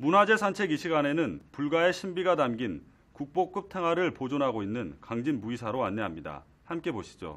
문화재 산책 이 시간에는 불가의 신비가 담긴 국보급 탱화를 보존하고 있는 강진 무이사로 안내합니다. 함께 보시죠.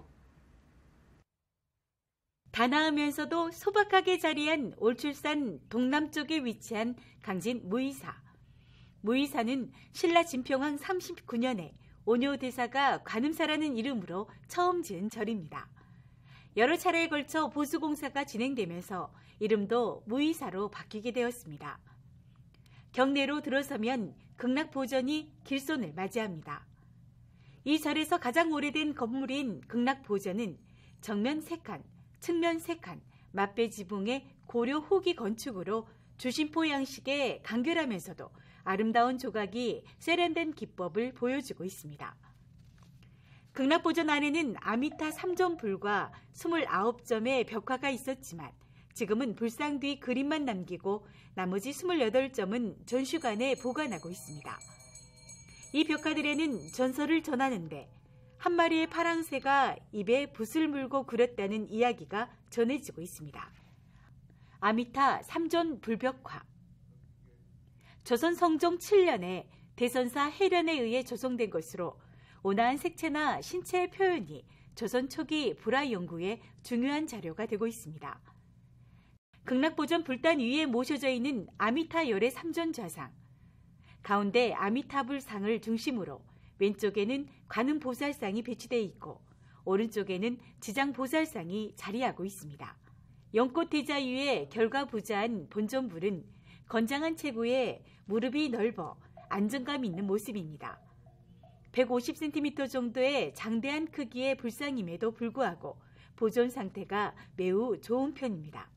다나으면서도 소박하게 자리한 올출산 동남쪽에 위치한 강진 무이사. 무이사는 신라 진평왕 39년에 오뇨대사가 관음사라는 이름으로 처음 지은 절입니다. 여러 차례에 걸쳐 보수공사가 진행되면서 이름도 무이사로 바뀌게 되었습니다. 경내로 들어서면 극락보전이 길손을 맞이합니다. 이 절에서 가장 오래된 건물인 극락보전은 정면 3칸, 측면 3칸, 맞배 지붕의 고려 후기 건축으로 주심포 양식에 간결하면서도 아름다운 조각이 세련된 기법을 보여주고 있습니다. 극락보전 안에는 아미타 3점 불과 29점의 벽화가 있었지만 지금은 불상 뒤 그림만 남기고 나머지 28점은 전시관에 보관하고 있습니다. 이 벽화들에는 전설을 전하는데 한 마리의 파랑새가 입에 붓을 물고 그렸다는 이야기가 전해지고 있습니다. 아미타 3전 불벽화. 조선 성종 7년에 대선사 해련에 의해 조성된 것으로 온화한 색채나 신체의 표현이 조선 초기 불화 연구에 중요한 자료가 되고 있습니다. 극락보전 불단 위에 모셔져 있는 아미타 열의 3전 좌상. 가운데 아미타불 상을 중심으로 왼쪽에는 관음보살상이 배치되어 있고 오른쪽에는 지장보살상이 자리하고 있습니다. 연꽃 대자 위에 결과부자한 본전불은 건장한 체구에 무릎이 넓어 안정감 있는 모습입니다. 150cm 정도의 장대한 크기의 불상임에도 불구하고 보존 상태가 매우 좋은 편입니다.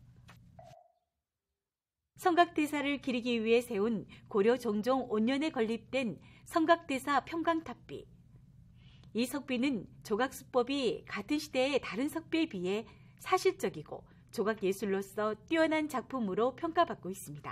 성각대사를 기리기 위해 세운 고려 정종 5년에 건립된 성각대사 평강탑비. 이 석비는 조각수법이 같은 시대의 다른 석비에 비해 사실적이고 조각예술로서 뛰어난 작품으로 평가받고 있습니다.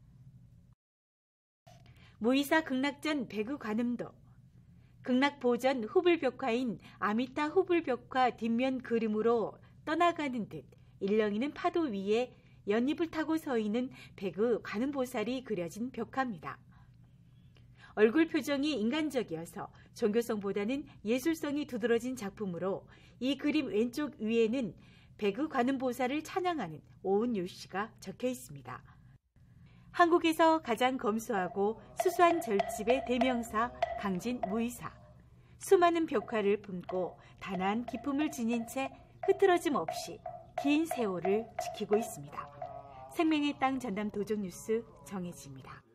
무이사 극락전 배구관음도. 극락보전 후불벽화인 아미타 후불벽화 뒷면 그림으로 떠나가는 듯 일렁이는 파도 위에 연잎을 타고 서 있는 백의 관음보살이 그려진 벽화입니다. 얼굴 표정이 인간적이어서 종교성보다는 예술성이 두드러진 작품으로 이 그림 왼쪽 위에는 백의 관음보살을 찬양하는 오은요시가 적혀 있습니다. 한국에서 가장 검소하고 수수한 절집의 대명사 강진 무이사. 수많은 벽화를 품고 단아한 기품을 지닌 채 흐트러짐 없이 긴 세월을 지키고 있습니다. 생명의 땅 전남 도적뉴스 정혜지입니다.